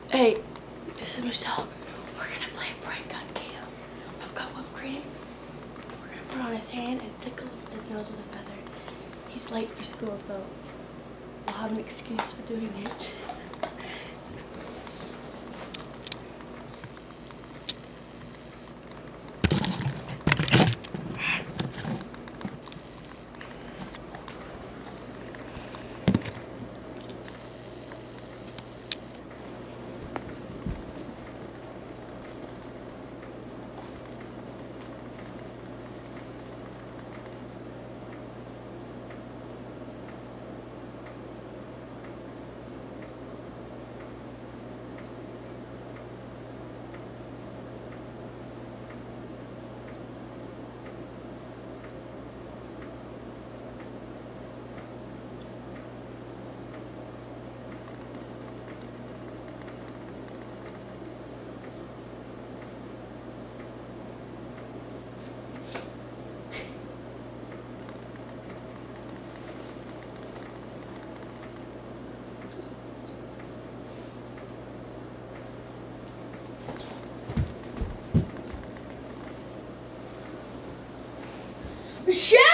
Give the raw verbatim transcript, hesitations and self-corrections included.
Hey, this is Michelle. We're gonna play a prank on Kael. I've got whipped cream. We're gonna put it on his hand and tickle his nose with a feather. He's late for school, so we'll have an excuse for doing it. Michelle!